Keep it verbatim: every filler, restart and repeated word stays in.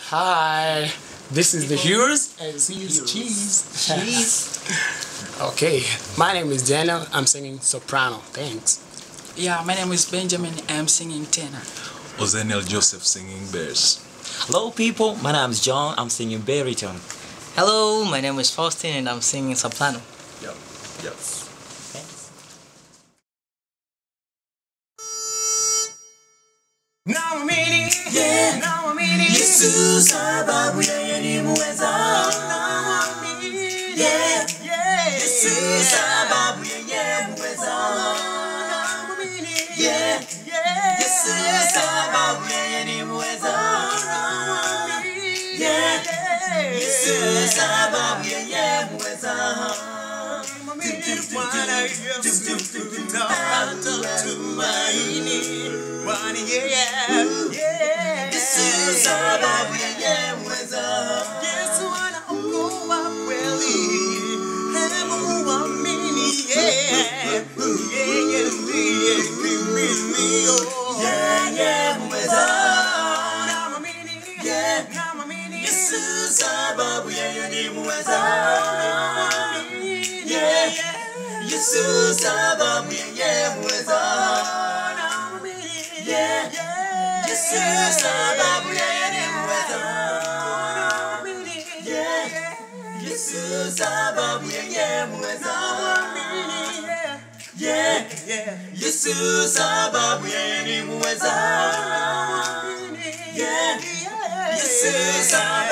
Hi, this is the Heroes and this is Cheese. Cheese. Okay, my name is Daniel. I'm singing soprano. Thanks. Yeah, my name is Benjamin. I'm singing tenor. Ozeniel Joseph singing bass. Hello people, my name is John. I'm singing baritone. Hello, my name is Faustin and I'm singing soprano. Yep, yep. Now I'm in it, yeah. Now I'm in it. Yesu sababu yeye ni muweza. Now I'm in it, yeah, yeah. Yesu sababu yeye muweza. Now I'm in it, yeah, yeah. Yesu sababu yeye ni muweza. Now I'm in it, yeah, yeah. Yesu sababu yeye muweza. Bwana Yesu tunatumaini. Bwana Yesu sababu yeye muweza. Yesu anaokoa kweli. Hebu muamini yeye. Yeye ndiye kimbilio. Yeye muweza. Naamini yeye. Naamini Yesu sababu yeye ni muweza. Yeah, Yesu sababu yeye muweza. Yeah, Yesu sababu yeye ni muweza. Yeah, Yesu sababu yeye muweza. Yeah, Yesu sababu yeye ni muweza. Yeah, Yesu sababu